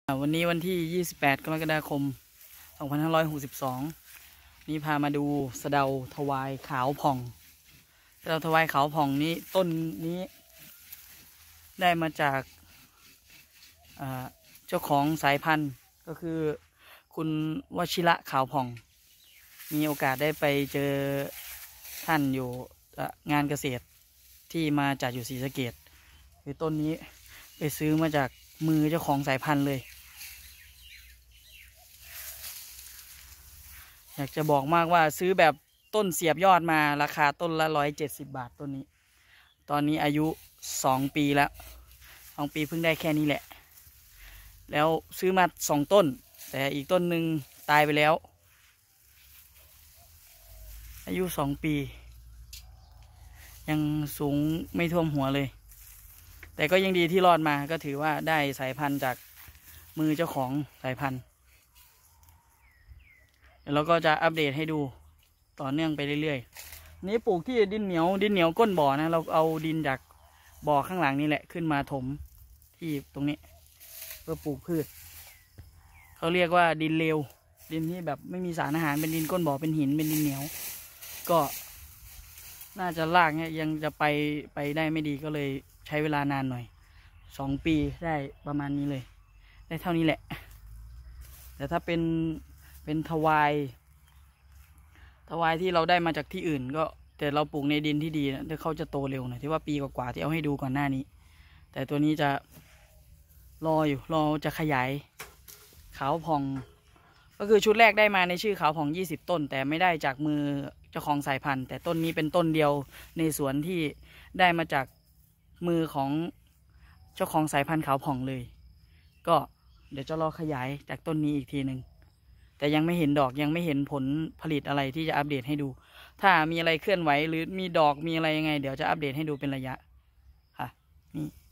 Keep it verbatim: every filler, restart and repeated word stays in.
วันนี้วันที่ยี่สิบแปดกรกฎาคมสองพันห้าร้อยหกสิบสองนี่พามาดูสะเดาทวายขาวผ่องสะเดาทวายขาวผ่องนี้ต้นนี้ได้มาจากเจ้าของสายพันธุ์ก็คือคุณวชิระขาวผ่องมีโอกาสได้ไปเจอท่านอยู่งานเกษตรที่มาจัดอยู่ศรีสะเกษคือต้นนี้ไปซื้อมาจากมือเจ้าของสายพันธุ์เลยอยากจะบอกมากว่าซื้อแบบต้นเสียบยอดมาราคาต้นละร้อยเจ็ดสิบบาทต้นนี้ตอนนี้อายุสองปีแล้วสองปีเพิ่งได้แค่นี้แหละแล้วซื้อมาสองต้นแต่อีกต้นหนึ่งตายไปแล้วอายุสองปียังสูงไม่ท่วมหัวเลยแต่ก็ยังดีที่รอดมาก็ถือว่าได้สายพันธุ์จากมือเจ้าของสายพันธุ์เดี๋ยวเราก็จะอัปเดตให้ดูต่อเนื่องไปเรื่อยๆนี้ปลูกที่ดินเหนียวดินเหนียวก้นบ่อนะเราเอาดินจากบ่อข้างหลังนี่แหละขึ้นมาถมที่ตรงนี้เพื่อปลูกพืชเขาเรียกว่าดินเลวดินที่แบบไม่มีสารอาหารเป็นดินก้นบ่อเป็นหินเป็นดินเหนียวก็น่าจะรากเนี่ยยังจะไปไปได้ไม่ดีก็เลยใช้เวลานานหน่อยสองปีได้ประมาณนี้เลยได้เท่านี้แหละแต่ถ้าเป็นเป็นทวายทวายที่เราได้มาจากที่อื่นก็แต่เราปลูกในดินที่ดีนะแต่เขาจะโตเร็วหน่อยที่ว่าปีกว่าๆที่เอาให้ดูก่อนหน้านี้แต่ตัวนี้จะรออยู่รอจะขยายขาวผ่องก็คือชุดแรกได้มาในชื่อขาวผ่องยี่สิบต้นแต่ไม่ได้จากมือเจ้าของสายพันธุ์แต่ต้นนี้เป็นต้นเดียวในสวนที่ได้มาจากมือของเจ้าของสายพันธุ์ขาวผ่องเลยก็เดี๋ยวจะรอขยายจากต้นนี้อีกทีหนึ่งแต่ยังไม่เห็นดอกยังไม่เห็นผลผลิตอะไรที่จะอัปเดตให้ดูถ้ามีอะไรเคลื่อนไหวหรือมีดอกมีอะไรยังไงเดี๋ยวจะอัปเดตให้ดูเป็นระยะค่ะนี่